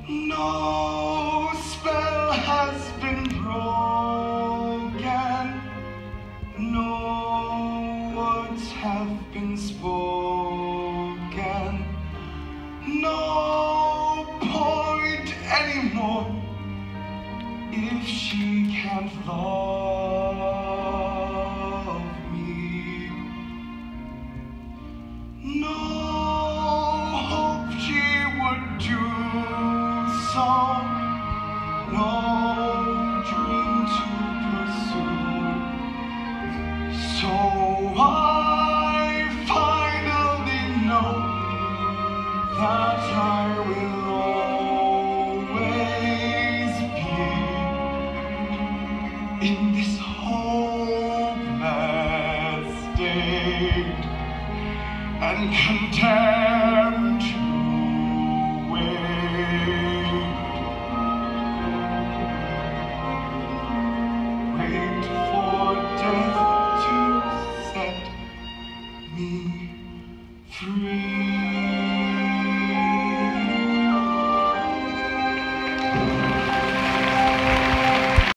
No spell has been broken, no words have been spoken, no point anymore if she can't love me. No hope she would do so, no dream to pursue. So I finally know that I will always be in this hopeless state and content.